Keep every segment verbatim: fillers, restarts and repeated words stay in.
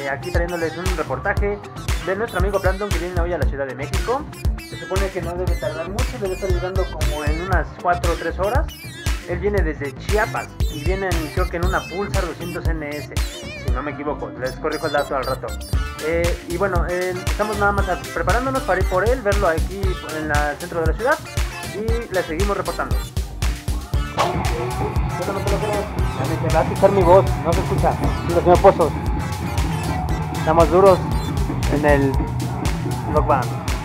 aquí trayéndoles un reportaje de nuestro amigo Planton, que viene hoy a la Ciudad de México. Se supone que no debe tardar mucho, debe estar llegando como en unas cuatro o tres horas. Él viene desde Chiapas y viene creo que en una Pulsar doscientos N S, si no me equivoco, les corrijo el dato al rato. Eh, y bueno, eh, estamos nada más preparándonos para ir por él, verlo aquí en el centro de la ciudad y le seguimos reportando. Se va a escuchar mi voz, no se escucha, sí, señor Pozos. Estamos duros en el Rock Band.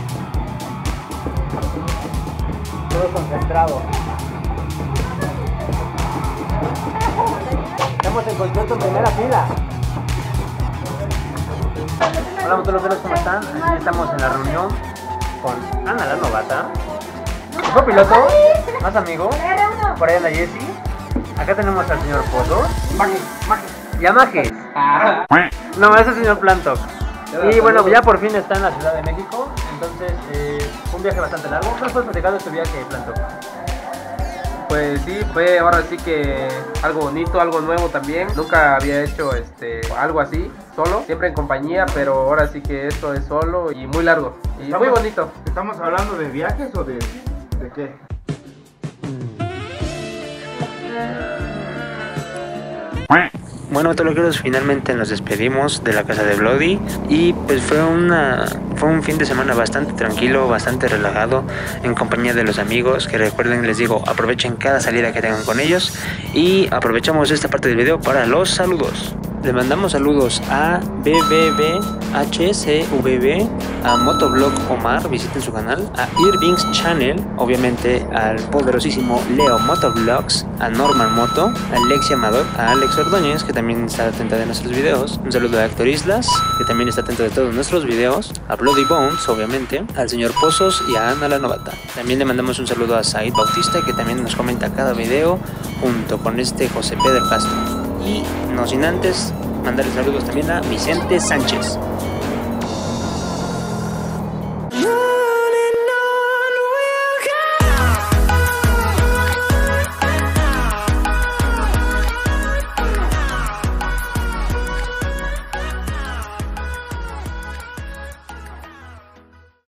Todo concentrado. Estamos en concierto en primera fila. Hola motologueros, ¿cómo están? Aquí estamos en la reunión con Ana la novata, su copiloto, más amigo, por ahí anda Jessie. Acá tenemos al señor Pozos y a Majes. No, ese es el señor Plantok. Y bueno, ya por fin está en la Ciudad de México. Entonces, eh, fue un viaje bastante largo. ¿Cómo fue platicado este viaje, Plantok? Pues sí, fue ahora sí que algo bonito, algo nuevo también. Nunca había hecho este algo así, solo, siempre en compañía, pero ahora sí que esto es solo y muy largo y estamos, muy bonito. ¿Estamos hablando de viajes o de, de qué? Bueno, motologueros, finalmente nos despedimos de la casa de Bloody y pues fue una fue un fin de semana bastante tranquilo, bastante relajado, en compañía de los amigos, que recuerden, les digo, aprovechen cada salida que tengan con ellos y aprovechamos esta parte del video para los saludos. Le mandamos saludos a B B B H C V B, a Motoblog Omar, visiten su canal, a Irving's Channel, obviamente al poderosísimo Leo Motovlogs, a Norman Moto, a Alexia Amador, a Alex Ordóñez, que también está atenta de nuestros videos, un saludo a Héctor Islas, que también está atento de todos nuestros videos, a Bloody Bones, obviamente, al señor Pozos y a Ana la novata. También le mandamos un saludo a Said Bautista, que también nos comenta cada video, junto con este José Pedro Castro. Y no sin antes mandarle saludos también a Vicente Sánchez.